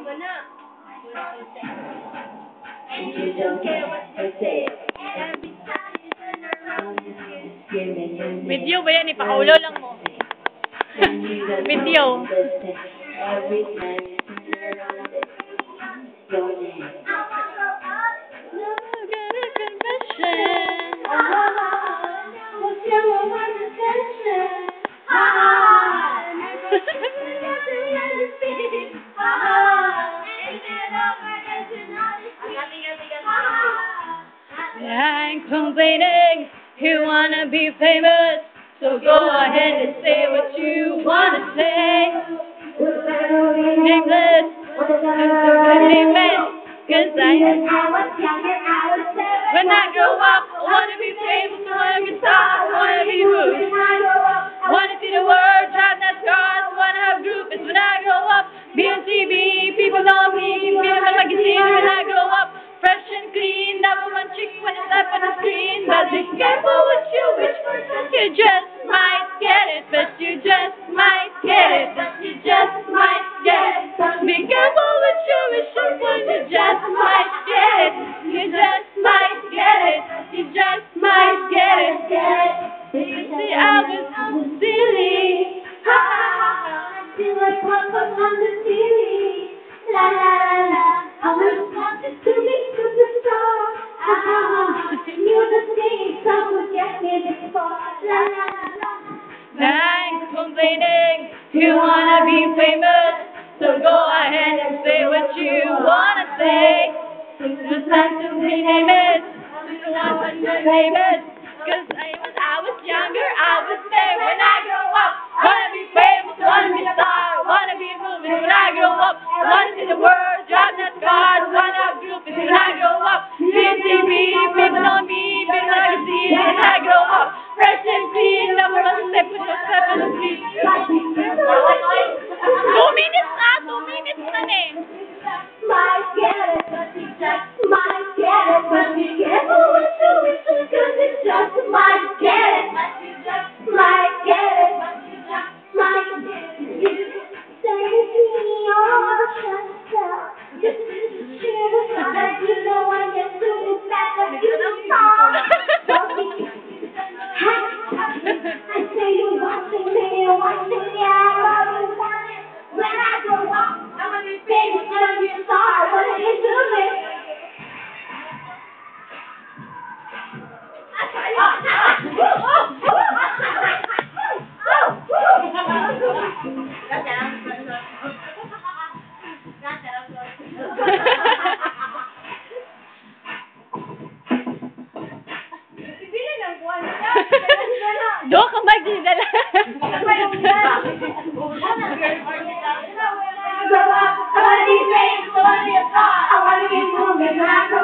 And you don't care what they say. Every time you turn around, you keep screaming your name. Video ba yan? Ipakaulo lang mo. Video. Every time you turn around, they keep your name. I'm complaining, you wanna be famous, so go ahead and say what you wanna say. Nameless, cause when I grow up, I wanna be famous, I wanna be star, I wanna be good. I wanna see the world, drive that cars, wanna have groups when I grow up. Be on TV, people know me, be on my magazine when I grow up. Fresh and clean, number one chick when it's up on the screen. But be careful what you wish for, you just might get it, but you just might get it, but you just might get it. Be careful what you wish for, you just might get it, you just might get it, you just might get it. You see, I was silly, ha ha ha, till I pop up on the TV, la la la la. I was wanted to be superstar, ha ha ha. Knew the thing someone get me before, la la la la. I'm complaining, you wanna be famous, so go ahead and say what you wanna say. It's time to be famous, you want to be famous, cause I was younger, I was there when I grow up. Wanna be famous, wanna be a star, wanna be a movie when I grow up. Wanna see the world, drive that car, wanna have groups when I grow up. Be on TV, people know me, people like to see when I grow up. Fresh and clean, number one step, put your step on the street. 2 minutes na, 2 minutes na eh. Might get it, but you just might get it, but be careful what you wish for, cause you just might get it, but you just might get it, but you just might get it. You say me your shelter, this is the truth, that you know when you do it better, you don't fall. Don't be I say you're watching me, you're watching me, I love you, want it. When I grow up, I'm gonna be famous, I'm gonna be a star, what are you doing? Do ka ba dala? I wanna be famous, I wanna be a star, I wanna be moving, I